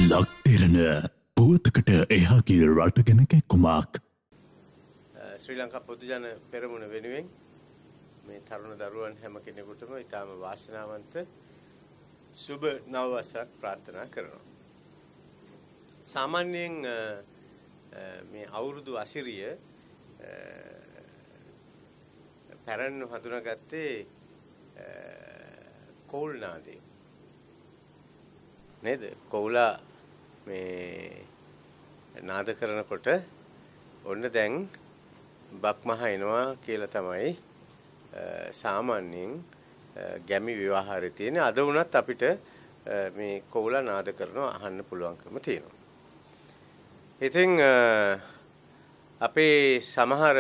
ලක් දෙරණ පුවතකට එහාගේ රට ගැන කැක්කුමක්. ශ්‍රී ලංකා පොදු ජන පෙරමුණ වෙනුවෙන් මේ තරුණ දරුවන් හැම කෙනෙකුටම ඊටාම වාසනාවන්ත සුබ නව වසරක් ප්‍රාර්ථනා කරනවා. සාමාන්‍යයෙන් මේ අවුරුදු අසිරිය පැරණි හඳුනාගත්තේ කෝල් නාදේ නේද? කෝලා මේ නාද කරනකොට ඔන්න දැන් බක්මහ එනවා කියලා තමයි සාමාන්‍යයෙන් ගැමි විවාහාරේ තියෙන. අද වුණත් අපිට මේ කෝලා නාද කරනවා අහන්න පුළුවන්කම තියෙනවා. ඉතින් අපේ සමහර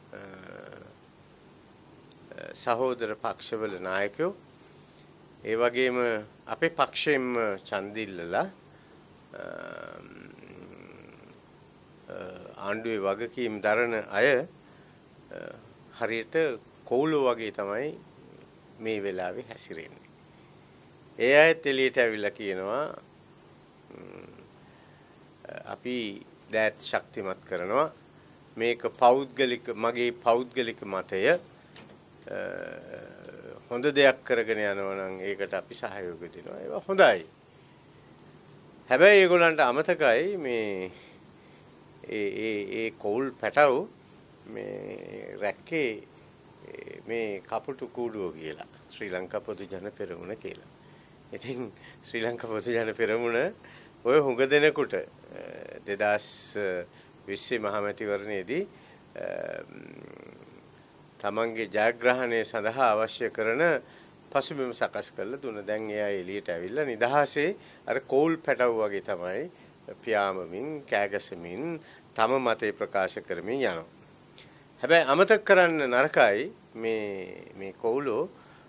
සහෝදර පක්ෂවල නායකයෝ ඒ වගේම අපේ පක්ෂයෙන්ම ඡන්දිල්ලලා ආණ්ඩුවේ වගකීම් දරන අය හරියට කෝලෝ වගේ තමයි මේ වෙලාවේ හැසිරෙන්නේ. ඒ අයත් එළියට ඇවිල්ලා කියනවා අපි දැත් ශක්තිමත් කරනවා, මේක පෞද්ගලික, මගේ පෞද්ගලික මතය, හොඳ දෙයක් කරගෙන යනවා නම් ඒකට අපි සහයෝගය දෙනවා. ඒක හොඳයි. හැබැයි ඒගොල්ලන්ට අමතකයි මේ ඒ කෝල් පැටව මේ රැක්කේ මේ කපුටු කූඩුව කියලා, ශ්‍රී ලංකා පොදු ජන පෙරමුණ කියලා. ඉතින් ශ්‍රී ලංකා පොදු ජන පෙරමුණ ඔය හුඟ දෙනෙකුට 2020 මහමැතිවරණයේදී තමන්ගේ ජයග්‍රහණය සඳහා අවශ්‍ය කරන පසුබිම සකස් කරලා දුන්න. දැන් එයා එළියට ඇවිල්ලා නිදහසේ අර කෝල් පැටව වගේ තමයි පියාඹමින් කෑගසමින් තම මතේ ප්‍රකාශ කරමින් යනවා. හැබැයි අමතක කරන්න නරකයි මේ කෝලෝ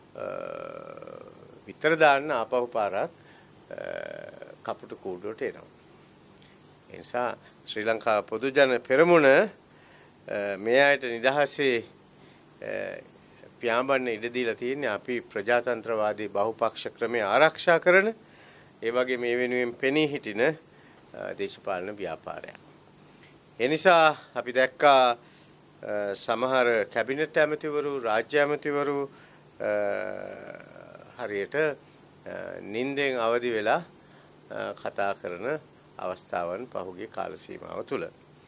විතර දාන්න ආපහු පාරක් කපුටු කූඩුවට එනවා. ඒ නිසා ශ්‍රී ලංකා පොදු ජන පෙරමුණ මේ අයට නිදහසේ පියාඹන්න ඉඩ දීලා තියෙන්නේ අපි ප්‍රජාතන්ත්‍රවාදී බහුපක්ෂ ක්‍රමය ආරක්ෂා කරන, ඒ වගේ මේ වෙනුවෙන් පෙනී හිටින දේශපාලන ව්‍යාපාරයක්. ඒ නිසා අපි දැක්කා සමහර කැබිනට් ඇමතිවරු, රාජ්‍ය ඇමතිවරු හරියට නිින්දෙන් අවදි වෙලා කතා කරන අවස්ථාවන් පහුගිය කාල සීමාව තුළ.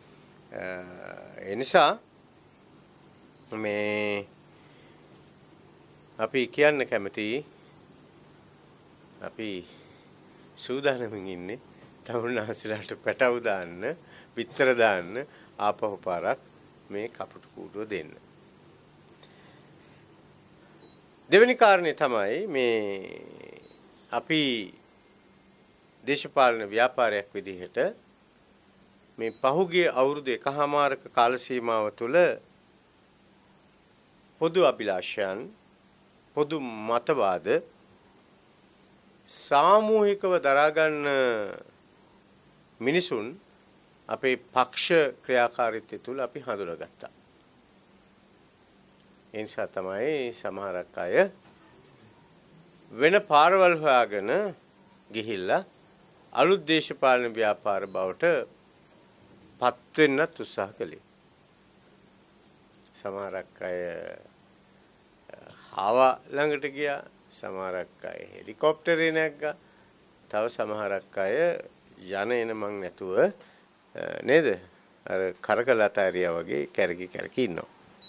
ඒ නිසා මේ අපි කියන්න කැමති, අපි සූදානමින් ඉන්නේ තමුන්නාන්සලාට පැටව දාන්න, පිටර දාන්න ආපහු පාරක් මේ කපුටු කූඩුව දෙන්න. දෙවෙනි කාරණේ තමයි මේ අපි දේශපාලන ව්‍යාපාරයක් විදිහට මේ පහුගිය අවුරුදු 1කමාරක කාල සීමාව තුළ පොදු අභිලාෂයන්, පොදු මතවාද සාමූහිකව දරාගන්න මිනිසුන් අපේ පක්ෂ ක්‍රියාකාරීත්වය තුළ අපි හඳුනාගත්තා. ඒ නිසා තමයි සමහරක් අය වෙන පාරවල් හොයාගෙන ගිහිල්ලා අලුත් දේශපාලන ව්‍යාපාර බවට පත් වෙන්නත් උත්සාහ කළේ. සමහරක් අය හාවා ළඟට ගියා, සමහරක් අය හෙලිකොප්ටරේ නැග්ගා, තව සමහරක් අය යන එන මං නැතුව නේද අර කරකලතාරියා වගේ කැරකි ඉන්නවා.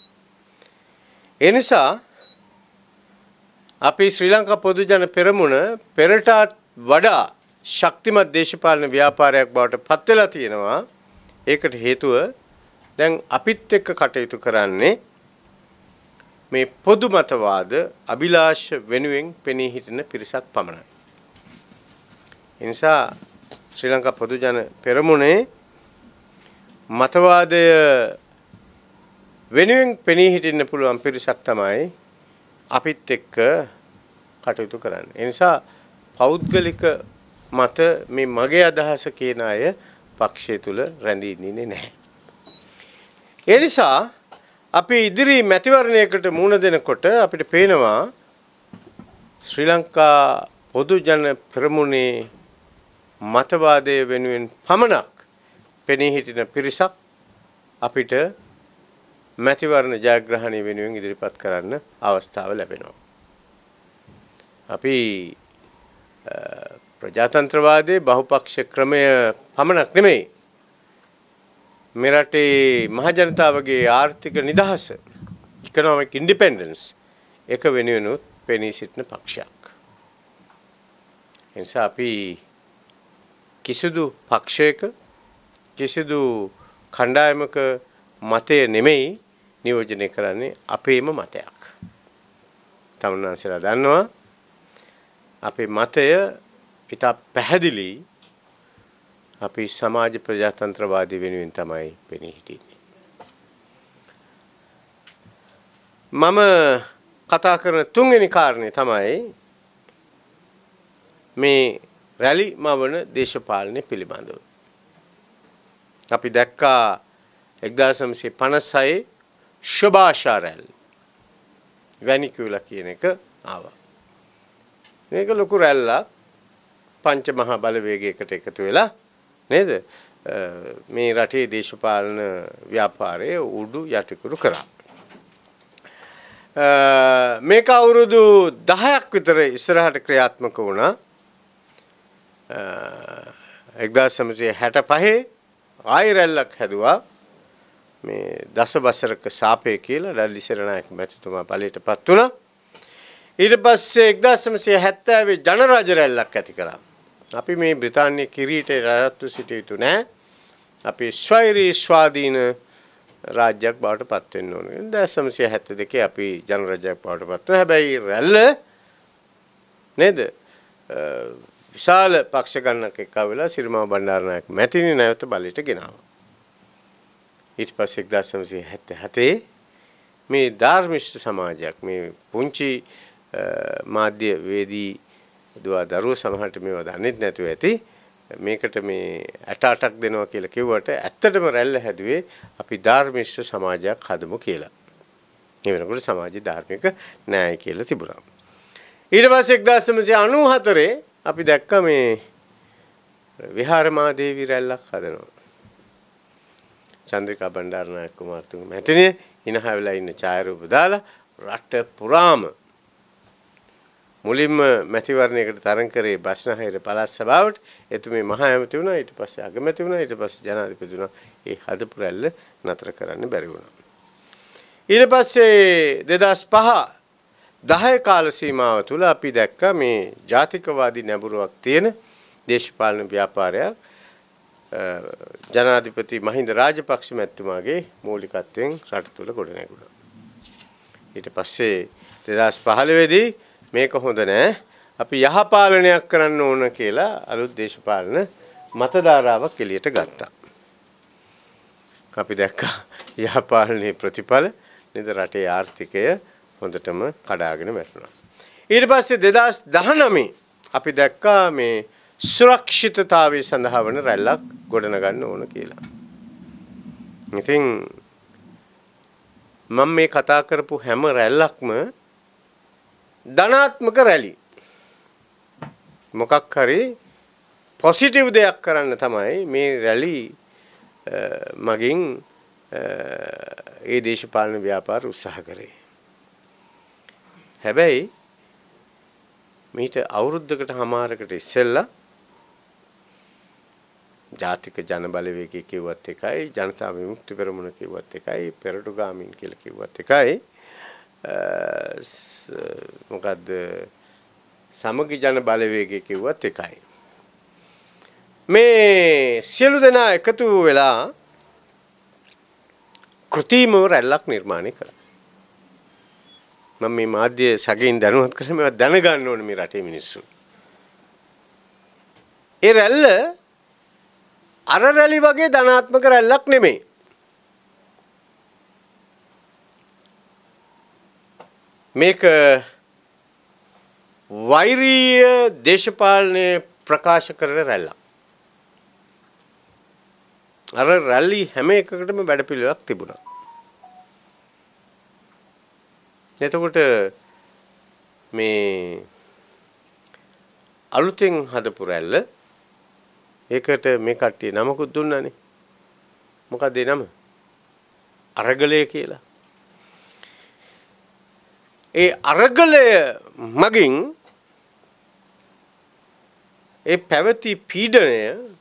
ඒ නිසා අපි ශ්‍රී ලංකා පොදු ජන පෙරමුණ පෙරටත් වඩා ශක්තිමත් දේශපාලන ව්‍යාපාරයක් බවට පත් වෙලා තියෙනවා. ඒකට හේතුව දැන් අපිත් එක්ක කටයුතු කරන්නේ මේ පොදු මතවාද අභිලාෂ වෙනුවෙන් පෙනී හිටින පිරිසක් පමණයි. ඒ නිසා ශ්‍රී ලංකා පොදු ජන පෙරමුණේ මතවාදය වෙනුවෙන් පෙනී හිටින්න පුළුවන් පිරිසක් තමයි අපිත් එක්ක කටයුතු කරන්නේ. ඒ නිසා පෞද්ගලික මත මේ මගේ අදහස කියන අය පක්ෂය තුල රැඳී ඉන්නේ නැහැ. ඒ නිසා අපි ඉදිරි මැතිවරණයකට මුහුණ දෙනකොට අපිට පේනවා ශ්‍රී ලංකා පොදු ජන පෙරමුණේ මතවාදයේ වෙනුවෙන් පමණක් පෙනී හිටින පිරිසක් අපිට මැතිවරණ ජයග්‍රහණය වෙනුවෙන් ඉදිරිපත් කරන්න අවස්ථාව ලැබෙනවා. අපි ප්‍රජාතන්ත්‍රවාදයේ බහුපක්ෂ ක්‍රමය පමණක් නෙමෙයි මේ රටේ මහ ජනතාවගේ ආර්ථික නිදහස economic independence එක වෙනුවෙනුත් පෙනී සිටින පක්ෂයක්. එනිසා අපි කිසිදු පක්ෂයක කිසිදු කණ්ඩායමක මතය නෙමෙයි නියෝජනය කරන්නේ අපේම මතයක්. තමුන්වන්සලා දන්නවා අපේ මතය ඉතා පැහැදිලි අපි සමාජ ප්‍රජාතන්ත්‍රවාදී වෙනුවෙන් තමයි පෙනී හිටින්නේ. මම කතා කරන තුන්වෙනි කාරණේ තමයි මේ රැලි මවන දේශපාලනය පිළිබඳව. අපි දැක්කා 1956 ශුභාශා රැලි වැනිකුලා කියන එක ආවා. මේක ලොකු රැල්ලක් පංච මහා බලවේගයකට එකතු වෙලා නේද මේ රටේ දේශපාලන ව්‍යාපාරයේ උඩු යටිකුරු කරා. මේක අවුරුදු 10ක් විතර ඉස්සරහට ක්‍රියාත්මක වුණා. 1965 ආයෙ රැල්ලක් හැදුවා. මේ දසවසරක සාපේ කියලා රැලි සේනානායක මැතිතුමා බලයටපත් වුණා. ඊට පස්සේ 1970 ජනරාජ රැල්ලක් ඇති කරා. අපි මේ බ්‍රිතාන්‍ය කිරීටේ රැවට්ටු සිටිය යුතු නැහැ. අපි ස්වෛරී ස්වාධීන රාජ්‍යයක් බවට පත් වෙන්න ඕනේ. 1972 අපි ජනරාජ්‍යයක් බවට පත් වුණා. හැබැයි රැල්ල නේද? විශාල පක්ෂ ගණනක් එක්කවෙලා සිරිමාව බණ්ඩාරනායක මැතිණි නැවත බලයට ගෙනාවා. ඊට පස්සේ 1977 මේ ධාර්මිෂ්ඨ සමාජයක් මේ පුංචි මාධ්‍ය වේදී දුවා දරුවෝ සමහරට මේව දන්නෙත් නැතුව ඇති මේකට මේ 68ක් දෙනවා කියලා කිව්වට ඇත්තටම රැල්ල හැදුවේ අපි ධාර්මිෂ්ඨ සමාජයක් හදමු කියලා. ඒ වෙනකොට සමාජي ධාර්මික න්‍යාය කියලා තිබුණා. ඊට පස්සේ 1994 අපි දැක්ක මේ විහාරමාදේවි රැල්ලක් හදනවා. චන්ද්‍රිකා බණ්ඩාරනායක කුමාරතුංග මැතිණිය හිනහ වෙලා ඉන්න ඡායාරූප දාලා රට පුරාම මුලින්ම මැතිවරණයකට තරඟ කරේ බස්නාහිර පළාත් සභාවට එතුමේ මහා ඇමති වුණා ඊට පස්සේ අගමැති වුණා ඊට පස්සේ ජනාධිපති වුණා ඒ හදපු රැල්ල නතර කරන්න බැරි වුණා ඊට පස්සේ 2005 10 කාල සීමාව තුල අපි දැක්කා මේ ජාතිකවාදී නැඹුරුවක් තියෙන දේශපාලන ව්‍යාපාරයක් ජනාධිපති මහින්ද රාජපක්ෂ මැතිතුමාගේ මූලිකත්වයෙන් රට තුල ගොඩ නැගුණා. ඊට පස්සේ 2015 දී මේක හොඳ නෑ අපි යහපාලනයක් කරන්න ඕන කියලා අලුත් දේශපාලන මතධාරාවක් එළියට ගත්තා. අපි දැක්කා යහපාලනයේ ප්‍රතිඵල නේද රටේ ආර්ථිකය හොඳටම කඩාගෙන වැටුණා. ඊට පස්සේ 2019 අපි දැක්කා මේ සුරක්ෂිතතාවය සඳහා වන රැල්ලක් ගොඩනගන්න ඕන කියලා. ඉතින් මම මේ කතා කරපු හැම රැල්ලක්ම ධනාත්මක රැලි. මොකක් හරි පොසිටිව් දෙයක් කරන්න තමයි මේ රැලි මගින් ඒ දේශපාලන ව්‍යාපාර උත්සාහ කරේ. හැබැයි මීට අවුරුද්දකට හමාරකට ඉස්සෙල්ලා ජාතික ජන බලවේගය කිව්වත් එකයි ජනතා විමුක්ති පෙරමුණ කිව්වත් එකයි පෙරටුගාමීන් කියලා කිව්වත් එකයි මොකද්ද සමගි ජන බලවේගය කිව්වත් එකයි මේ සියලු දෙනා එකතු වෙලා කෘතිමව රැල්ලක් නිර්මාණය කළා. මම මේ මාධ්‍ය සගයින් දැනුවත් කරලා මේවා දැනගන්න ඕනේ මේ රටේ මිනිස්සු. ඒ රැල්ල අර රැලි වගේ ධනාත්මක රැල්ලක් නෙමෙයි. මේක වෛරීය දේශපාලනය ප්‍රකාශ කරන රැල්ලක්. අර රැලි හැම එකකටම වැඩපිළිවෙලක් තිබුණා. එතකොට මේ අලුතෙන් හදපු රැල්ල ඒකට මේ කට්ටිය නමකුත් දුන්නානේ. මොකක්ද ඒ නම? අරගලය කියලා. ඒ අරගලය මගින් ඒ පැවති පීඩනය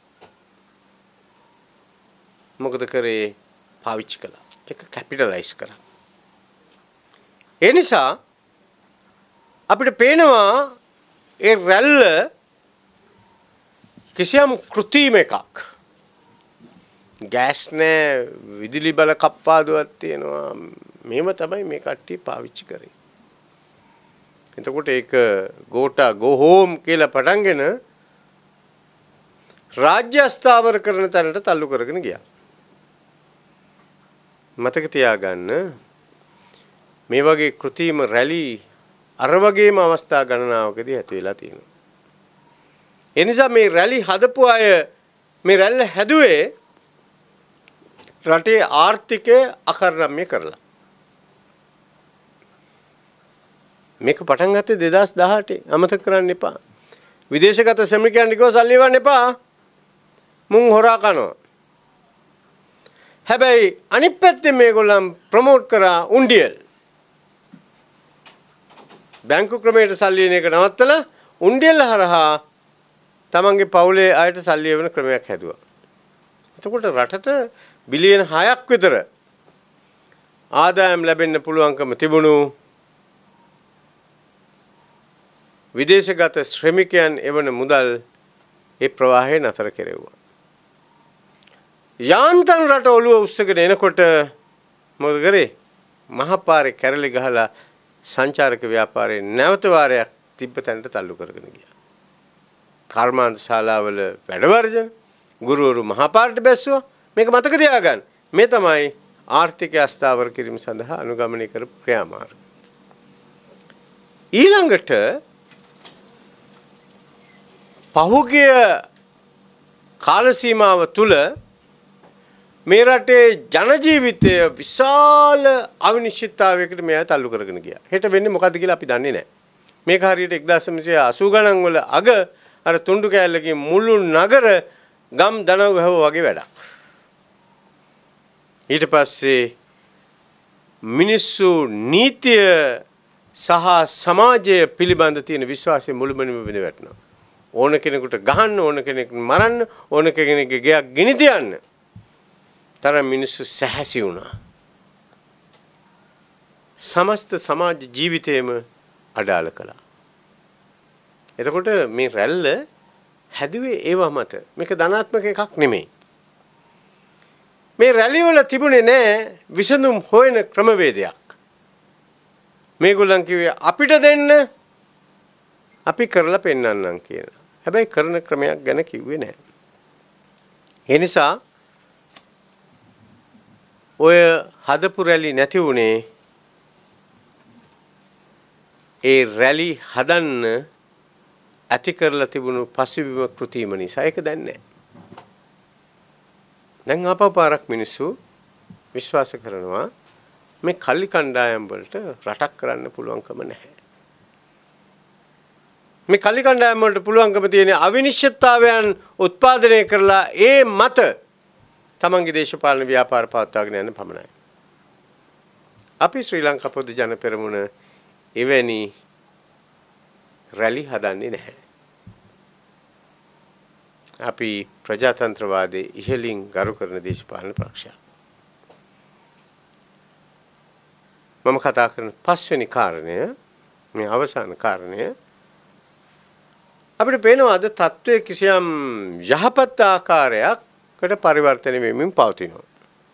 මොකද කරේ? පාවිච්චි කළා. ඒක කැපිටලයිස් කරා. ඒ නිසා අපිට පේනවා ඒ රැල්ල කිසියම් කෘත්‍රිම එකක්. ගෑස් නෑ, විදුලි බල කප්පාදුවක් තියෙනවා. මේව තමයි මේ කට්ටිය පාවිච්චි කරේ. එතකොට ඒක ගෝටා ගෝ හෝම් කියලා පටන්ගෙන රාජ්‍ය අස්ථාවර කරන තැනට තල්ලු කරගෙන ගියා. මතක තියාගන්න මේ වගේ කෘත්‍රිම රැලි අර වගේම අවස්ථා ගණනාවකදී ඇති වෙලා තියෙනවා. ඒ නිසා මේ රැලි හදපු අය මේ රැල්ල හැදුවේ රටේ ආර්ථිකය අකර්ණම්‍ය කරලා. මේක පටන් ගත්තේ 2018 අමතක කරන්න එපා. විදේශගත ශ්‍රමිකයන් ටිකව සල්ලි වන්න එපා. මුන් හොරා කනවා. හැබැයි අනිත් පැත්තෙන් මේගොල්ලන් ප්‍රොමෝට් කරා උන්ඩියල්. බැංකු ක්‍රමයට සල්ලි එන එක නවත්තලා උන්ඩියල් හරහා තමන්ගේ පවුලේ අයට සල්ලි එවන ක්‍රමයක් හැදුවා. එතකොට රටට බිලියන 6ක් විතර ආදායම් ලැබෙන්න පුළුවන්කම තිබුණු විදේශගත ශ්‍රමිකයන් එවන මුදල් ඒ ප්‍රවාහය නතර කෙරෙව්වා. යාන්තම් රට ඔළුව උස්සගෙන එනකොට මොකද කරේ? මහපාරේ කැරලි ගහලා සංචාරක ව්‍යාපාරේ නැවත වාරයක් තිබ්බ තැනට තල්ලු කරගෙන ගියා. කර්මාන්ත ශාලාවල වැඩ වර්ජන, ගුරුවරු මහපාරට බැස්සුවා. මේක මතක තියාගන්න. මේ තමයි ආර්ථිකය අස්ථාවර කිරීම සඳහා අනුගමනය කරපු ක්‍රියාමාර්ග. ඊළඟට පහුගිය කාල සීමාව තුල මේ රටේ ජන ජීවිතය විශාල අවිනිශ්චිතතාවයකට මෙයා තල්ලු කරගෙන ගියා. හෙට වෙන්නේ මොකද්ද කියලා අපි දන්නේ නැහැ. මේක හරියට 1980 ගණන් වල අග අර තුණ්ඩු කෑල්ලකින් මුළු නගර ගම් දනව් වැහුවා වගේ වැඩක්. ඊට පස්සේ මිනිස්සු නීතිය සහ සමාජය පිළිබඳ තියෙන විශ්වාසය මුළුමනින්ම බිඳ වැටෙනවා. ඕන කෙනෙකුට ගහන්න, ඕන කෙනෙක් මරන්න, ඕන කෙනෙක්ගේ ගෙයක් ගිනි තියන්න තරම් මිනිස්සු සැහැසි වුණා. සමස්ත සමාජ ජීවිතේම අඩාල කළා. එතකොට මේ රැල්ල හැදුවේ ඒව මත. මේක ධනාත්මක එකක් නෙමෙයි. මේ රැලි වල තිබුණේ නැහැ විසඳුම් හොයන ක්‍රමවේදයක්. මේගොල්ලන් කිව්වේ අපිට දෙන්න අපි කරලා පෙන්නන්නම් කියලා. හැබැයි කරන ක්‍රමයක් ගැන කිව්වේ නැහැ. ඒ නිසා ඔය හදපු රැලි නැති වුණේ ඒ රැලි හදන්න ඇති කරලා තිබුණු පසුබිම කෘත්‍රිම නිසා. ඒක දැන් නැහැ. දැන් ආපහු පාරක් මිනිස්සු විශ්වාස කරනවා මේ කල්ලි කණ්ඩායම් වලට රටක් කරන්න පුළුවන්කම නැහැ. මේ කල්ලි කණ්ඩායම් වලට පුළුවන්කම තියෙන අවිනිශ්චිතතාවයන් උත්පාදනය කරලා ඒ මත තමන්ගේ දේශපාලන ව්‍යාපාර පවත්වාගෙන යන්න පමණයි. අපි ශ්‍රී ලංකා පොදු ජන පෙරමුණ එවැනි රැලි හදන්නේ නැහැ. අපි ප්‍රජාතන්ත්‍රවාදයේ ඉහළින් ගරු කරන දේශපාලන පක්ෂයක්. මම කතා කරන පස්වෙනි කාරණය, මේ අවසාන කාරණය, අපිට පේනවා අද තත්ත්වයේ කිසියම් යහපත් ආකාරයකට පරිවර්තනය වෙමින් පවතිනවා.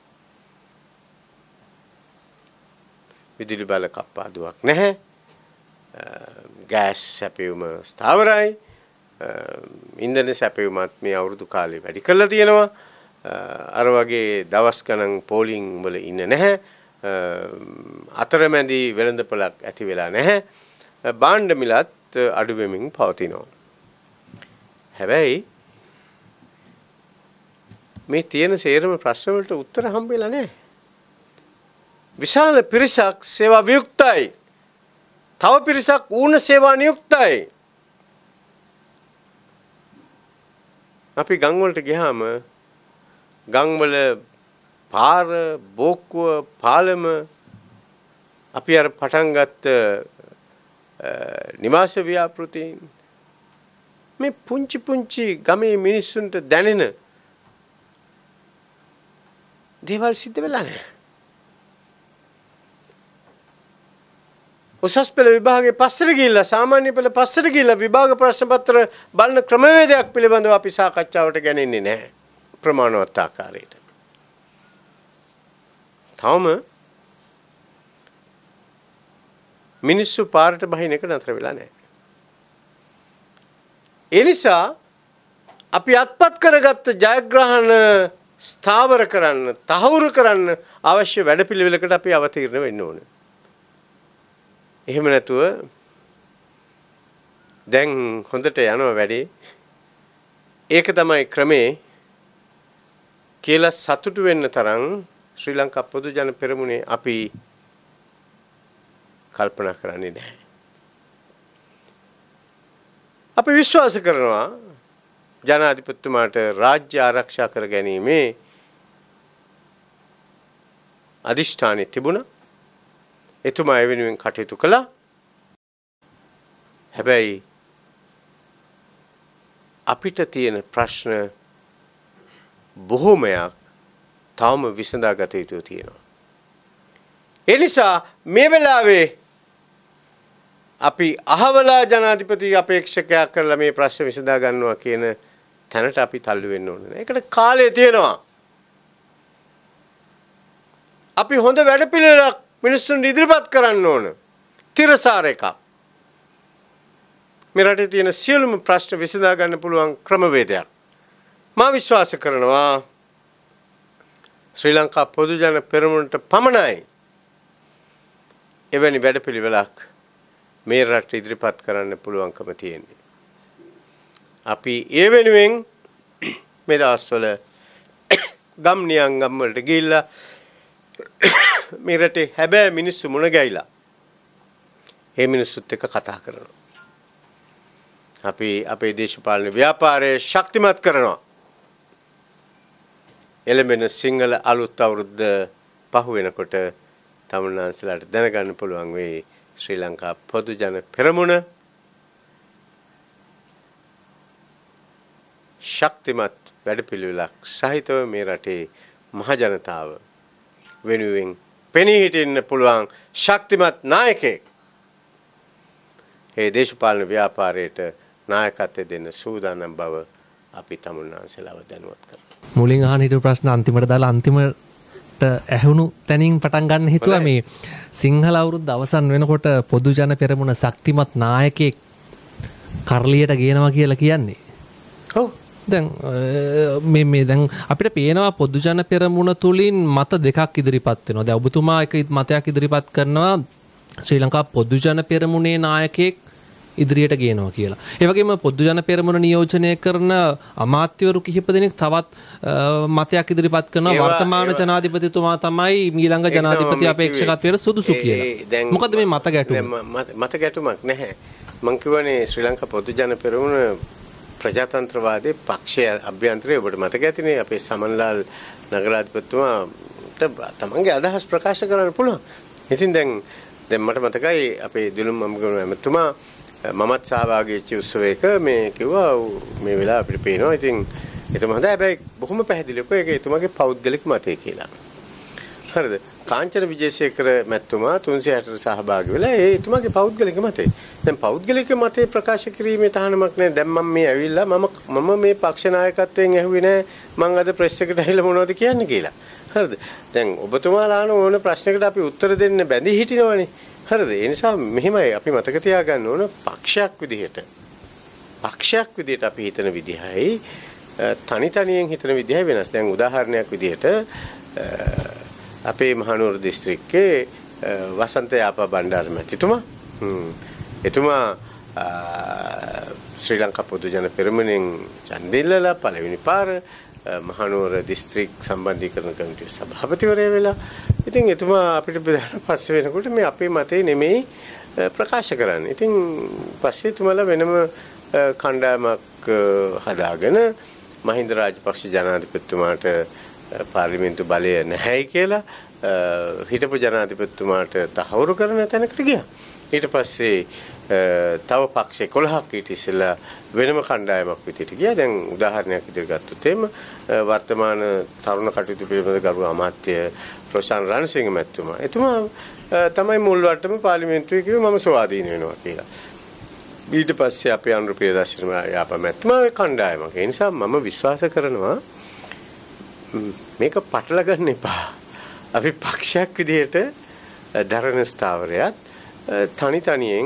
විදුලි බල කප්පාදුවක් නැහැ. ගෑස් සැපයුම ස්ථාවරයි. ඉන්ධන සැපයුමත් මේ අවුරුදු කාලේ වැඩි කරලා තියෙනවා. අර වගේ දවස් ගණන් පෝලිං වල ඉන්න නැහැ. අතරමැදි වෙළඳපොළක් ඇති වෙලා නැහැ. භාණ්ඩ මිලත් අඩු වෙමින් පවතිනවා. හැබැයි මේ තියෙන සේරම ප්‍රශ්න වලට උත්තර හම්බෙලා නැහැ. විශාල පිරිසක් සේවා වියුක්තයි. තව පිරිසක් ඌන සේවා නියුක්තයි. අපි ගම් වලට ගියාම ගම් වල පාර, බෝක්කුව, පාලම අපි අර පටන් ගත්ත නිවාස ව්‍යාපෘතීන් මේ පුංචි පුංචි ගමේ මිනිස්සුන්ට දැනෙන දේවල් සිද්ධ වෙලා නැහැ. උසස් පෙළ විභාගයේ පස්සට ගිහිල්ලා සාමාන්‍ය පෙළ පස්සට ගිහිල්ලා විභාග ප්‍රශ්න පත්‍ර බලන ක්‍රමවේදයක් පිළිබඳව අපි සාකච්ඡාවට ගන්නේ නැහැ ප්‍රමාණවත් ආකාරයට. තවම මිනිස්සු පාරට බහින එක නතර වෙලා නැහැ. ඒ නිසා අපි අත්පත් කරගත්ත ජයග්‍රහණ ස්ථාවර කරන්න, තහවුරු කරන්න අවශ්‍ය වැඩපිළිවෙලකට අපි අවතීර්ණ වෙන්න ඕනේ. එහෙම නැතුව දැන් හොඳට යනවා වැඩේ. ඒක තමයි ක්‍රමේ කියලා සතුටු වෙන්න තරම් ශ්‍රී ලංකා පොදු ජන පෙරමුණේ අපි කල්පනා කරන්නේ නැහැ. අපි විශ්වාස කරනවා ජනාධිපතිතුමාට රාජ්‍ය ආරක්ෂා කර ගැනීමේ අදිෂ්ඨානය තිබුණා. එතුමා ඒ වෙනුවෙන් කටයුතු කළා. හැබැයි අපිට තියෙන ප්‍රශ්න බොහෝමයක් තවම විසඳාගත යුතු තියෙනවා. ඒ නිසා මේ වෙලාවේ අපි අහවලා ජනාධිපති අපේක්ෂකයා කරලා මේ ප්‍රශ්න විසඳා ගන්නවා කියන තැනට අපි තල්ලු වෙන්න ඕනේ. ඒකට කාලය තියෙනවා. අපි හොඳ වැඩපිළිවෙලක් මිනිස්සුන් ඉදිරිපත් කරන්න ඕන. තිරසාර එකක්. මේ රටේ තියෙන සියලුම ප්‍රශ්න විසඳා ගන්න පුළුවන් ක්‍රමවේදයක්. මා විශ්වාස කරනවා ශ්‍රී ලංකා පොදු ජන පෙරමුණට පමණයි එවැනි වැඩපිළිවෙලක් මේ රට ඉදිරිපත් කරන්න පුළුවන්කම තියෙන්නේ. අපි ඒ වෙනුවෙන් මේ දවස්වල ගම් නියංගම් වලට ගිහිල්ලා මේ රටේ හැබැයි මිනිස්සු මුණ ගැහිලා ඒ මිනිස්සුත් එක්ක කතා කරනවා. අපි අපේ දේශපාලන ව්‍යාපාරය ශක්තිමත් කරනවා. එළඹෙන සිංහල අලුත් අවුරුද්ද පහු වෙනකොට තමුන්නාන්සලාට දැනගන්න පුළුවන් වෙයි ශ්‍රී ලංකා පොදු ජන පෙරමුණ ශක්තිමත් වැඩපිළිවෙලක් සහිතව මේ රටේ මහ ජනතාව වෙනුවෙන් පෙනී හිටින්න පුළුවන් ශක්තිමත් නායකයෙක් ඒ දේශපාලන ව්‍යාපාරයට නායකත්වය දෙන්න සූදානම් බව අපි තමුන්නාන්සලාව දැනුවත් කරනවා. මුලින් අහන හිටපු ප්‍රශ්න අන්තිමට දාලා අන්තිමට ඇහුණු තැනින් පටන් ගන්න හිතුවා මේ සිංහල අවුරුද්ද අවසන් වෙනකොට පොදු ජන පෙරමුණ ශක්තිමත් නායකයෙක් කරලියට ගේනවා කියලා කියන්නේ. ඔව්. දැන් මේ දැන් අපිට පේනවා පොදු ජන පෙරමුණ තුලින් මත දෙකක් ඉදිරිපත් වෙනවා. දැන් ඔබතුමා එක මතයක් ඉදිරිපත් කරනවා ශ්‍රී ලංකා පොදු ජන පෙරමුණේ නායකයෙක් ඉදිරියට ගේනවා කියලා. ඒ වගේම පොදු ජන පෙරමුණ නියෝජනය කරන අමාත්‍යවරු කිහිප දෙනෙක් තවත් මතයක් ඉදිරිපත් කරනවා වර්තමාන ජනාධිපතිතුමා තමයි ඊළඟ ජනාධිපති අපේක්ෂකත්වයට සුදුසු කියලා. මොකද මේ මත ගැටුම? මත ගැටුමක් නැහැ. මං කියවනේ ශ්‍රී ලංකා පොදු ජන පෙරමුණ ප්‍රජාතන්ත්‍රවාදී පක්ෂය අභ්‍යන්තරයේ ඔබට මතක ඇතිනේ අපේ සමන්ලාල් නගරාධිපතිතුමාට තමන්ගේ අදහස් ප්‍රකාශ කරන්න පුළුවන්. ඉතින් දැන් මට මතකයි අපේ දිලුම් මම්ගම ඇමතුමා මමත් සහභාගී වෙච්ච උත්සවයක මේ කිව්වා මේ වෙලාව අපිට පේනවා. ඉතින් එතම හොඳයි. හැබැයි බොහොම පැහැදිලිව ඒක එතුමාගේ පෞද්ගලික මතය කියලා. හරිද? කාංචන විජේසේකර මැතිතුමා 360ට සහභාගී වෙලා ඒ එතුමාගේ පෞද්ගලික මතය. දැන් පෞද්ගලික මතය ප්‍රකාශ කිරීමේ තහනමක් නැහැ. දැන් මම මේ ඇවිල්ලා මම මේ පක්ෂ නායකත්වයෙන් ඇහුවේ නැහැ. මම අද ප්‍රෙස් එකට ඇවිල්ලා මොනවද කියන්නේ කියලා. හරිද? දැන් ඔබතුමාලා ඕන ප්‍රශ්නකට අපි උත්තර දෙන්න බැඳී හිටිනවනේ. හරිද? ඒ නිසා මෙහෙමයි අපි මතක තියාගන්න ඕන පක්ෂයක් විදිහට අපි හිතන විදිහයි තනියෙන් හිතන විදිහයි වෙනස්. දැන් උදාහරණයක් විදිහට අපේ මහනුවර දිස්ත්‍රික්කයේ වසන්ත යාපා බණ්ඩාර මැතිතුමා එතුමා ශ්‍රී ලංකා පොදු ජන පෙරමුණෙන් ඡන්දෙල්ලලා පළවෙනි පාර මහනුවර දිස්ත්‍රික් සම්බන්ධීකරණ කමිටුවේ සභාපතිවරයා වෙලා ඉතින් එතුමා අපිට බෙදාන පස්සේ වෙනකොට මේ අපේ මතේ නෙමෙයි ප්‍රකාශ කරන්නේ. ඉතින් පස්සේ එතුමාලා වෙනම කණ්ඩායමක් හදාගෙන මහින්ද රාජපක්ෂ ජනාධිපතිතුමාට පාර්ලිමේන්තු බලය නැහැයි කියලා හිටපු ජනාධිපතිතුමාට තහවුරු කරන තැනකට ගියා. ඊට පස්සේ තව පක්ෂ 11ක් ඊට ඉස්සෙල්ලා වෙනම කණ්ඩායමක් විදිහට ගියා. දැන් උදාහරණයක් විදිහට ගත්තොත් එහෙම වර්තමාන තරුණ කටයුතු පිළිබඳ ගරු අමාත්‍ය ප්‍රශාන්ත රණසිංහ මැතිතුමා. එතුමා තමයි මුල් වට්ටම පාර්ලිමේන්තුවේ කිව්වේ මම ස්වාධීන වෙනවා කියලා. ඊට පස්සේ අපේ අනුර ප්‍රියදර්ශන යාපමැතිතුමා කණ්ඩායමක්. ඒ නිසා මම විශ්වාස කරනවා මේක පටල ගන්න එපා. අපි පක්ෂයක් විදිහට දරණ ස්ථාවරයත් තනියෙන්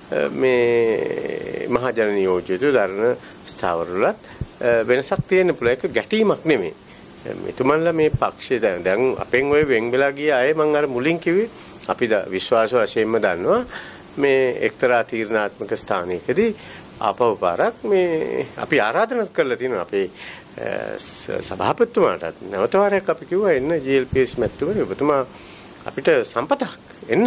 මේ මහජන නියෝජිත දරණ ස්ථාවරවලත් වෙනසක් තියෙන්න පුළුවන්. ඒක ගැටීමක් නෙමෙයි. මෙතුමන්ලා මේ පක්ෂය දැන් අපෙන් ඔය වෙන් වෙලා ගිය අය මම අර මුලින් කිව්වේ අපි විශ්වාස වශයෙන්ම දන්නවා මේ එක්තරා තීරණාත්මක ස්ථානයකදී ආපහු පාරක් මේ අපි ආරාධනා කරලා තියෙනවා අපේ සභාපතිතුමාටත් නැවත වාරයක් අපි කිව්වා එන්න ජීඑල්පීඑස් මැතිතුමනි ඔබතුමා අපිට සම්පතක් එන්න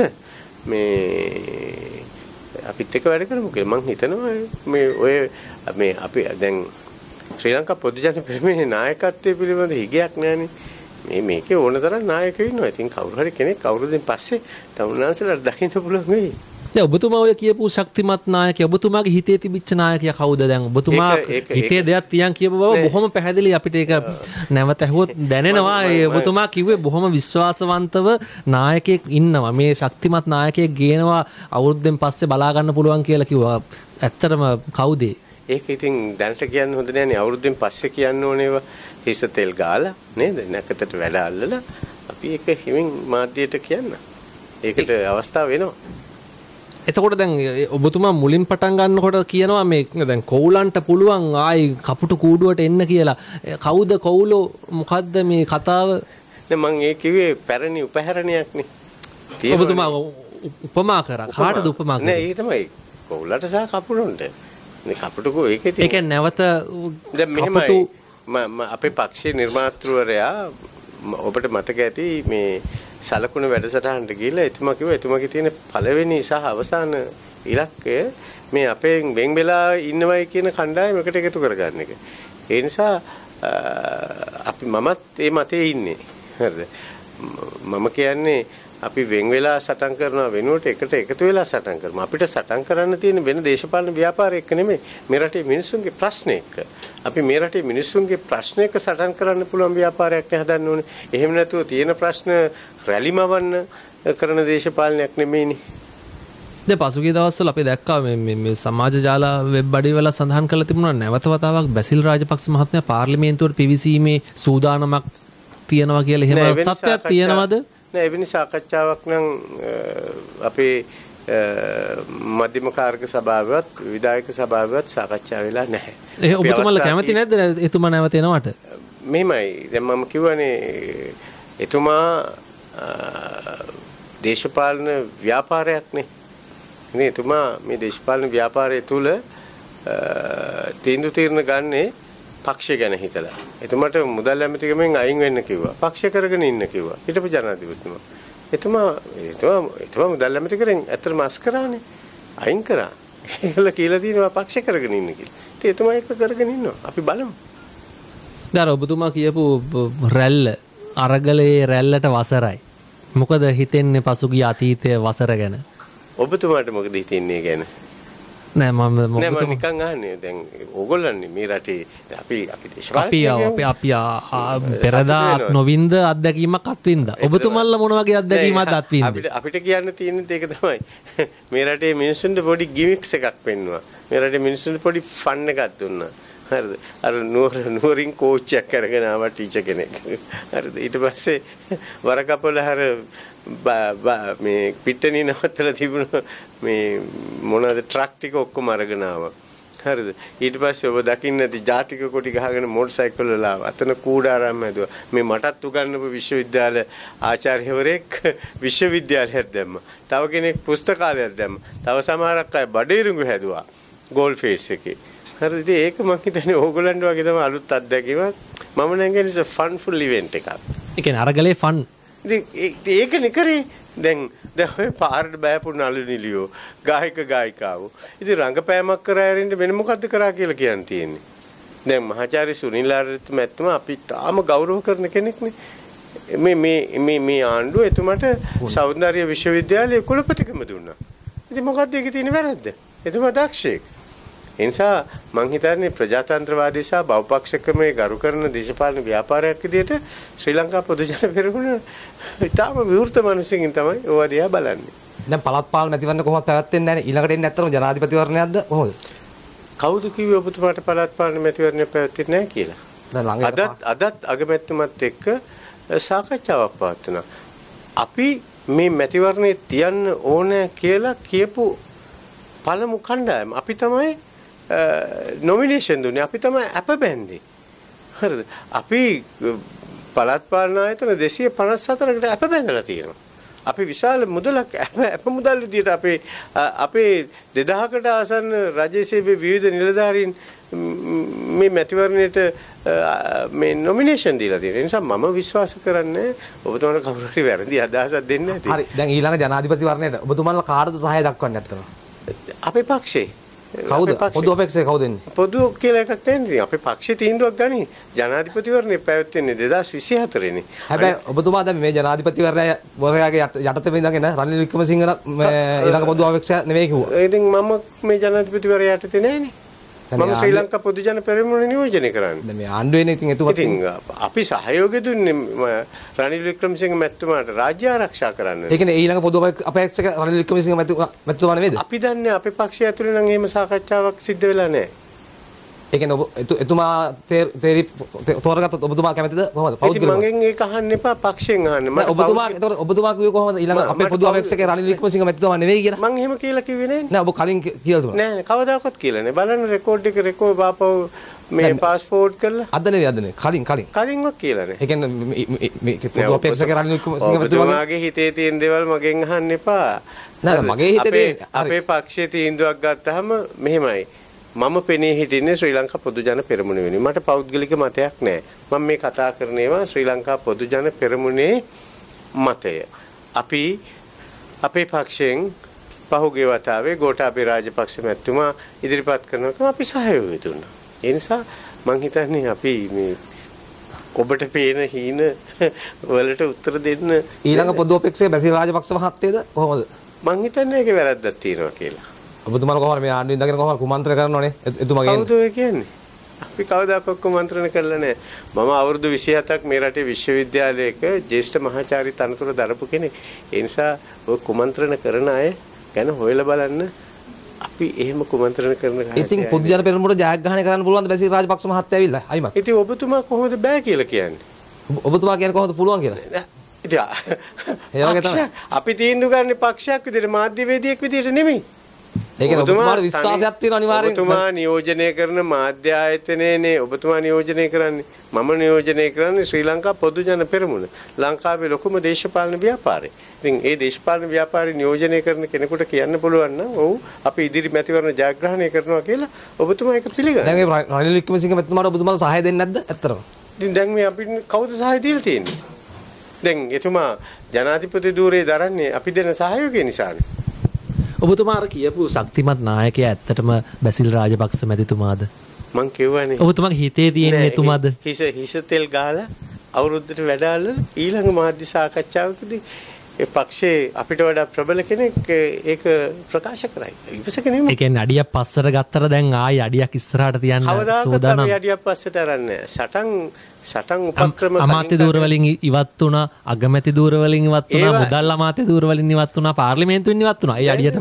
මේ අපිත් එක්ක වැඩ කරමු කියලා මම හිතනවා මේ ඔය මේ අපි දැන් ශ්‍රී ලංකා පොදු ජන පෙරමුණේ නායකත්වයේ පිළිබඳ හිගයක් නැහැනේ මේකේ ඕන තරම් නායකයෝ ඉන්නවා. ඉතින් කවුරු හරි කෙනෙක් අවුරුද්දෙන් පස්සේ තමුන්නාන්සලාට දකින්න පුළුවන් වෙයි. දැන් ඔබතුමා ඔය කියපු ශක්තිමත් නායකයා ඔබතුමාගේ හිතේ තිබිච්ච නායකයා කවුද? දැන් ඔබතුමා හිතේ දෙයක් තියන් කියපු බව බොහොම පැහැදිලි අපිට ඒක නැවත ඇහුවොත් දැනෙනවා. ඒ ඔබතුමා කිව්වේ බොහොම විශ්වාසවන්තව නායකයෙක් ඉන්නවා. මේ ශක්තිමත් නායකයෙක් ගේනවා අවුරුද්දෙන් පස්සේ බලා ගන්න පුළුවන් කියලා කිව්වා. ඇත්තටම කවුද? ඒක ඉතින් දැනට කියන්න හොඳ නෑනේ. අවුරුද්දෙන් පස්සේ කියන්න ඕනේව හිස තෙල් ගාලා නේද? නැකතට වැඩ අල්ලලා අපි ඒක හිමින් මාධ්‍යයට කියන්න. ඒකට අවස්ථාව වෙනවා. එතකොට දැන් ඔබතුමා මුලින් පටන් ගන්නකොට කියනවා මේ දැන් කවුලන්ට පුළුවන් ආයි කපුටු කූඩුවට එන්න කියලා. කවුද කවුලෝ මොකද්ද මේ කතාව? දැන් මම ඒ කිව්වේ පැරණි උපහැරණයක්නේ. ඔබතුමා උපමා කරා. කාටද උපමා කරේ? නෑ ඒක තමයි කවුලට සහ කපුටුන්ට. මේ කපුටුකෝ ඒකේ තියෙන. ඒ කියන්නේ නැවත දැන් මෙහෙමයි අපේ පක්ෂයේ නිර්මාතෘවරයා ඔබට මතක ඇති මේ සලකුණ වැඩසටහනට ගිහිල්ලා එතුමා කිව්වා එතුමාගේ තියෙන පළවෙනි සහ අවසාන ඉලක්කය මේ අපෙන් වෙන් වෙලා ඉන්නවයි කියන කණ්ඩායමකට එකතු කරගන්න එක. ඒ නිසා අපි මමත් ඒ මතේ ඉන්නේ. හරිද? මම කියන්නේ අපි වෙන් වෙලා සටන් කරනවා වෙනුවට එකට එකතු වෙලා සටන් කරමු. අපිට සටන් කරන්න තියෙන වෙන දේශපාලන ව්‍යාපාරයක් නෙමෙයි. මේ රටේ මිනිස්සුන්ගේ ප්‍රශ්න එක්ක. අපි මේ රටේ මිනිස්සුන්ගේ ප්‍රශ්න එක්ක සටන් කරන්න පුළුවන් ව්‍යාපාරයක් නේ හදන්න ඕනේ. එහෙම නැතුව තියෙන ප්‍රශ්න රැලිමවන්න කරන දේශපාලනයක් නෙමෙයිනේ. දැන් පසුගිය දවස්වල අපි දැක්කා මේ සමාජ ජාල වෙබ් අඩවිවල සඳහන් කරලා තිබුණා නැවත වතාවක් බැසිල් රාජපක්ෂ මහත්මයා පාර්ලිමේන්තුවට පිවිසීමේ සූදානමක් තියනවා කියලා. එහෙම තත්ත්වයක් තියනවද? නෑ එවැනි සාකච්ඡාවක් නම් අපේ මධ්‍යම කාර්ක සභාවවත් විධායක සභාවවත් සාකච්ඡා වෙලා නැහැ. ඒ ඔබතුමාලා කැමති නැද්ද එතුමා නැවත එනවට? මෙහෙමයි. දැන් මම කියවනේ එතුමා දේශපාලන ව්‍යාපාරයක්නේ. නේ එතුමා මේ දේශපාලන ව්‍යාපාරය තුල තීන්දුව ගන්නේ පක්ෂය ගැන හිතලා. එතුමාට මුදල් ඇමතිකමෙන් අයින් වෙන්න කිව්වා. පක්ෂය කරගෙන ඉන්න කිව්වා. හිටපු ජනාධිපතිතුමා. එතුමා මුදල් ඇමති කරෙන් ඇත්තටම අස් කරානේ. අයින් කරා. ඒගොල්ල කියලා තියෙනවා පක්ෂය කරගෙන ඉන්න කියලා. ඉතින් එතුමා ඒක කරගෙන ඉන්නවා. අපි බලමු. දැන් ඔබතුමා කියපු රැල්ල අරගලයේ රැල්ලට වසරයි. මොකද හිතෙන්නේ පසුගිය අතීතයේ වසර ගැන? ඔබතුමාට මොකද හිතෙන්නේ ගැන? නෑ මම නිකන් අහන්නේ. දැන් ඕගොල්ලන්නේ මේ රටේ අපි පෙරදා නොවින්ද අත්දැකීමක් අත්වින්දා. ඔබතුමල්ලා මොන වගේ අත්දැකීමක්ද අත්වින්දේ? අපිට කියන්න තියෙන්නේ ඒක තමයි. මේ රටේ මිනිස්සුන්ට පොඩි ගිමික්ස් එකක් පෙන්නුවා. මේ රටේ මිනිස්සුන්ට පොඩි ෆන් එකක් දුන්නා. හරිද? අර නුවරින් කෝච්චියක් කරගෙන ආවා ටීචර් කෙනෙක්. හරිද? ඊට පස්සේ වරකපොළ හර මේ පිට්ටනිය නවත්තලා තිබුණ මේ මොනවාද ට්‍රක් ටික ඔක්කොම අරගෙන ආවා. හරිද? ඊට පස්සේ ඔබ දකින්න ඇති ජාතික කොටි ගහගෙන මෝටර් සයිකල් වල ආවා. අතන කූඩාරම් හැදුවා. මේ මටත් උගන්වපු විශ්වවිද්‍යාල ආචාර්යවරයෙක් විශ්වවිද්‍යාලයක් දැම්මා. තව කෙනෙක් පුස්තකාලයක් දැම්මා. තව සමහරක් අය බඩේරුඟු හැදුවා. ගෝල් ෆේස් එකේ. හරිද? ඉතින් ඒක මම හිතන්නේ ඕගොල්ලන්ට වගේ තමයි අලුත් අත්දැකීමක්. මම නම් කියන්නේ ෆන්ෆුල් ඉවෙන්ට් එකක්. ඒ කියන්නේ අරගලේ ෆන්. ඉතින් ඒකනේ කරේ. දැන් ඔය පාරට බෑපු නළු නිලියෝ ගායක ගායිකාවෝ. ඉතින් රංගපෑමක් කරා ඇරින්න වෙන මොකද්ද කරා කියලා කියන්න තියෙන්නේ. දැන් මහාචාර්ය සුනිලාරිත් මැතිතුමා අපි තාම ගෞරව කරන කෙනෙක්නේ. මේ ආණ්ඩුව එතුමාට සෞන්දර්ය විශ්වවිද්‍යාලයේ කුලපතිකම දුන්නා. ඉතින් මොකක්ද ඒකේ තියෙන වැරද්ද? එතුමා දක්ෂයෙක්. ඒ නිසා මං හිතන්නේ ප්‍රජාතන්ත්‍රවාදී සහ බහුපක්ෂකමේ ගරු කරන දේශපාලන ව්‍යාපාරයක් විදිහට ශ්‍රී ලංකා පොදු ජන පෙරමුණ ඉතාම විවෘත මනසකින් තමයි ඕවා දිහා බලන්නේ. දැන් පළාත් පාලන මැතිවරණ කොහොමද පැවැත්වෙන්නේ නැහැ නේ. ඊළඟට එන්නේ නැත්තම ජනාධිපතිවරණයක්ද කොහොමද? කවුද කිව්වේ ඔබතුමාට පළාත් පාලන මැතිවරණය පැවැත්වෙන්නේ නැහැ කියලා? දැන් අදත් අගමැතිතුමත් එක්ක සාකච්ඡාවක් පවත්වනවා. අපි මේ මැතිවරණේ තියන්න ඕන කියලා කියපු පළමු කණ්ඩායම අපි තමයි නොමිනේෂන් දුන්නේ. අපි තමයි අප බැන්දේ. හරිද? අපි පළාත් පාලන ආයතන 254කට අප බැඳලා තියෙනවා. අපි විශාල මුදලක් අප මුදල් විදියට අපේ 2000කට ආසන්න රජයේ සේවයේ විවිධ නිලධාරීන් මේ මැතිවරණයට මේ නොමිනේෂන් දීලා තියෙනවා. ඒ නිසා මම විශ්වාස කරන්නේ ඔබතුමාට කවුරු හරි වැරදි අදහසක් දෙන්නේ නැති. හරි. දැන් ඊළඟ ජනාධිපතිවරණයට ඔබතුමාලා කාටද සහාය දක්වන්නේ නැත්තම? අපේ පක්ෂේ. කවුද? පොදු අපේක්ෂක කවුද එන්නේ? පොදු කියලා එකක් නැහැ. අපේ පක්ෂේ තීන්දුවක් ගනි. ජනාධිපතිවරණය පැවැත්වෙන්නේ 2024 නේ. හැබැයි ඔබතුමා දැන් මේ ජනාධිපතිවරයාගේ යටතේ ඉඳගෙන රනිල් වික්‍රමසිංහ ඊළඟ පොදු අපේක්ෂක නෙවෙයි කිව්වා. ඉතින් මම මේ ජනාධිපතිවරයා යටතේ නැහැනේ. මම ශ්‍රී ලංකා පොදු ජන පෙරමුණ නියෝජනය කරන්නේ. දැන් මේ ආණ්ඩුවේනේ ඉතින් එතුමා ඉතින් අපි සහයෝගය දුන්නේ රනිල් වික්‍රමසිංහ මැතිතුමාට රාජ්‍ය ආරක්ෂා කරන්න. ඒ කියන්නේ ඊළඟ පොදු අපේක්ෂක රනිල් වික්‍රමසිංහ මැතිතුමා නෙවෙයිද? අපි දන්නේ අපේ පක්ෂය ඇතුලේ නම් එහෙම සාකච්ඡාවක් සිද්ධ වෙලා නැහැ. ඒ කියන්නේ එතුමා තෝරගත්තොත් ඔබතුමා කැමතිද කොහොමද? ඉතින් මගෙන් ඒක අහන්න එපා පක්ෂයෙන් අහන්න. ඔබතුමා කිව්වේ කොහොමද ඊළඟ අපේ පොදු අපේක්ෂක රනිල් වික්‍රමසිංහ මැතිතුමා නෙවෙයි කියලා? මං එහෙම කියලා කිව්වේ නෑනේ. නෑ ඔබ කලින් කියලා දුන්නා. නෑ කවදාකවත් කියලා නෑ. බලන්න රෙකෝඩ් එක බාපව මේ පාස්පෝර්ට් කරලා. අද නෙවෙයි කලින්වත් කියලා නෑ. ඒ කියන්නේ මේ පොදු අපේක්ෂක රනිල් වික්‍රමසිංහ මැතිතුමාගේ හිතේ තියෙන දේවල් මගෙන් අහන්න එපා. නෑ මගේ හිතේ අපේ පක්ෂයේ තීන්දුවක් ගත්තාම මෙහෙමයි. මම පෙනී හිටින්නේ ශ්‍රී ලංකා පොදු ජන පෙරමුණ වෙනුවෙන්. මට පෞද්ගලික මතයක් නැහැ. මම මේ කතා කරන ඒවා ශ්‍රී ලංකා පොදු ජන පෙරමුණේ මතය. අපි අපේ පක්ෂයෙන් පහුගිය වතාවේ ගෝඨාභය රාජපක්ෂ මැතිතුමා ඉදිරිපත් කරනකොට අපි සහයෝගය දුන්නා. ඒ නිසා මම හිතන්නේ අපි මේ ඔබට පේන හීන වලට උත්තර දෙන්න ඊළඟ පොදු අපේක්ෂක බැසිල් රාජපක්ෂ මහත්තයද කොහොමද? මම හිතන්නේ ඒකේ වැරද්දක් තියෙනවා කියලා. ඔබතුමාලා කොහොමද මේ ආණ්ඩුවෙන් ඉඳගෙන කොහොමද කුමන්ත්‍රණ කරනවනේ එතුමා කියන්නේ? කවුද ඔය කියන්නේ? අපි කවදාකවත් කුමන්ත්‍රණ කරලා නැහැ. මම අවුරුදු 27ක් මේ රටේ විශ්වවිද්‍යාලයක ජ්‍යෙෂ්ඨ මහාචාර්ය තනතුර දරපු කෙනෙක්. ඒ නිසා ඔය කුමන්ත්‍රණ කරන අය ගැන හොයලා බලන්න. අපි එහෙම කුමන්ත්‍රණ කරන ගහක්. ඉතින් පොදු ජන පෙරමුණට ජයග්‍රහණය කරන්න පුළුවන්ද බැසිල් රාජපක්ෂ මහත්තයා ඇවිල්ලා? අයිමත්. ඉතින් ඔබතුමා කොහොමද බෑ කියලා කියන්නේ? ඔබතුමා කියන්නේ කොහොමද පුළුවන් කියලා? ඉතින් අපි තීන්දුව ගන්න පක්ෂයක් විදිහට මාධ්‍යවේදියෙක් විදිහට නෙමෙයි. ඒක ඔබතුමාට විශ්වාසයක් තියෙන අනිවාර්යෙන්. ඔබතුමා නියෝජනය කරන මාධ්‍ය ආයතනයේනේ ඔබතුමා නියෝජනය කරන්නේ. මම නියෝජනය කරන්නේ ශ්‍රී ලංකා පොදු ජන පෙරමුණ. ලංකාවේ ලොකුම දේශපාලන ව්‍යාපාරය. ඉතින් ඒ දේශපාලන ව්‍යාපාරය නියෝජනය කරන කෙනෙකුට කියන්න පුළුවන් නම් ඔව් අපි ඉදිරි මැතිවරණ ජයග්‍රහණය කරනවා කියලා ඔබතුමා ඒක පිළිගන්නවා. දැන් ඒ රනිල් වික්‍රමසිංහ මැතිතුමාට ඔබතුමාලා සහාය දෙන්නේ නැද්ද? ඇත්තටම. ඉතින් දැන් මේ අපි කවුද සහාය දීලා තියෙන්නේ? දැන් එතුමා ජනාධිපති ධූරයේ දරන්නේ අපි දෙන සහයෝගය නිසානේ. ඔබතුමා අර කියපු ශක්තිමත් නායකයා ඇත්තටම බැසිල් රාජපක්ෂ මැතිතුමාද? මං කියවනේ. ඔබතුමාගේ හිතේ තියෙන එතුමාද? හිස තෙල් ගාලා අවුරුද්දට වැඩාල ඊළඟ මාධ්‍ය සාකච්ඡාවකදී ඒ පක්ෂේ අපිට වඩා ප්‍රබල කෙනෙක් ඒක ප්‍රකාශ කරයි. ඉවසක නෙමෙයි. ඒ කියන්නේ අඩියක් පස්සට ගත්තට දැන් ආයි අඩියක් ඉස්සරහට තියන්න සූදානම්. අපි අඩියක් පස්සට අරන්නේ. සටන් උපක්‍රම අමාත්‍ය ධූර වලින් ඉවත් වුණා, අගමැති ධූර වලින් ඉවත් වුණා, මුදල් අමාත්‍ය ධූර වලින් ඉවත් වුණා, පාර්ලිමේන්තුවෙන් ඉවත් වුණා. ඒ අඩියට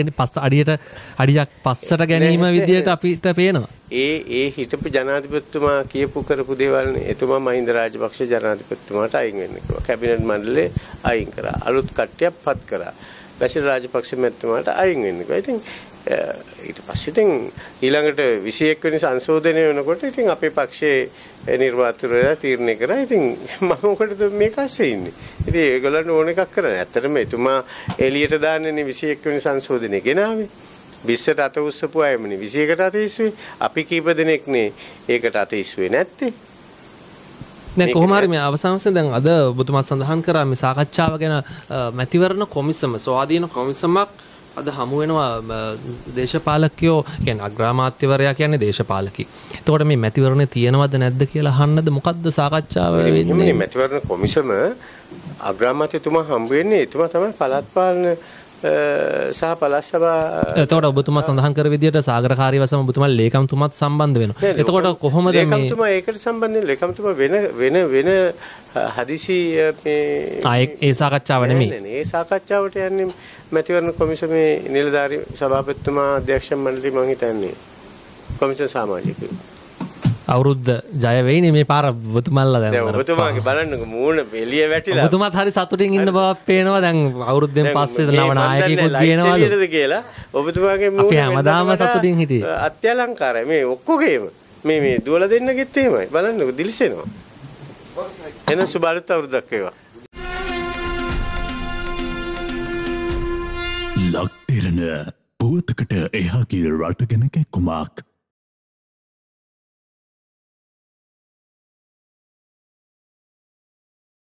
අඩියක් පස්සට ගැනීම විදියට අපිට පේනවා. ඒ හිටපු ජනාධිපතිතුමා කියපු කරපු දේවල්නේ. එතුමා මහින්ද රාජපක්ෂ ජනාධිපතිතුමාට අයින් වෙන්න කිව්වා. කැබිනට් මණ්ඩලය අයින් කරා. අලුත් කට්ටියක් පත් කරා. බැසිල් රාජපක්ෂ මැතිතුමාට අයින් වෙන්න කිව්වා. ඉතින් ඊට පස්සේ ඉතින් ඊළඟට 21 වෙනි සංශෝධනය වෙනකොට ඉතින් අපේ පක්ෂයේ නිර්වාචකවරයා තීරණය කරා. ඉතින් මම මොකටද මේක ඇස්සේ ඉන්නේ? ඉතින් ඒගොල්ලන්ට ඕන එකක් කරන්න. ඇත්තටම එතුමා එළියට දාන්නේ 21 වෙනි සංශෝධනය ගෙනාවේ. 20ට අත උස්සපු අයමනේ 21ට අත ඉස්සුවේ. අපි කීප දෙනෙක්නේ ඒකට අත ඉස්සුවේ නැත්තේ. දැන් කොහොම හරි මේ අවසානයේ දැන් අද ඔබතුමා සඳහන් කරා මේ සාකච්ඡාව ගැන මැතිවරණ කොමිසම ස්වාධීන කොමිසමක් අද හමු වෙනවා දේශපාලකයෝ කියන්නේ අග්‍රාමාත්‍යවරයා කියන්නේ දේශපාලකී. එතකොට මේ මැතිවරණේ තියෙනවද නැද්ද කියලා අහන්නද මොකද්ද සාකච්ඡාව වෙන්නේ? මේ මැතිවරණ කොමිසම අග්‍රාමාත්‍යතුමා හම්බ වෙන්නේ එතුමා තමයි පළාත් පාලන සහ පළාත් සභා. එතකොට ඔබතුමා සඳහන් කර විදියට සාගරකාරී වසම ඔබතුමා ලේකම්තුමාත් සම්බන්ධ වෙනවා. එතකොට කොහොමද මේ ලේකම්තුමා ඒකට සම්බන්ධ වෙන්නේ? ලේකම්තුමා වෙන හදිසි මේ ඒ සාකච්ඡාව නෙමෙයි. ඒ සාකච්ඡාවට යන්නේ මැතිවරණ කොමිසමේ නිලධාරී සභාපතිතුමා අධ්‍යක්ෂ මණ්ඩලය මං හිතන්නේ කොමිසම සමාජිකයෝ. අවුරුද්ද ජය වෙයිනේ මේ පාර ඔබතුමාලා දැන්. දැන් ඔබතුමාගේ බලන්නකො මූණ එළිය වැටිලා. ඔබතුමාත් හරි සතුටින් ඉන්න බවක් පේනවා දැන් අවුරුද්දෙන් පස්සේ නව නායකයෙකුත් කියනවලු. කියලා ඔබතුමාගේ මූණ අපි හැමදාම සතුටින් හිටියේ. අත්‍යලංකාරයි මේ ඔක්කොගේම මේ දුවලා දෙන්නගෙත් එහෙමයි. බලන්නකො දිලිසෙනවා. එන සුබ අලුත් අවුරුද්දක් වේවා. ලක් දෙරණ පුවතකට එහාගේ රට ගැන කැක්කුමක්.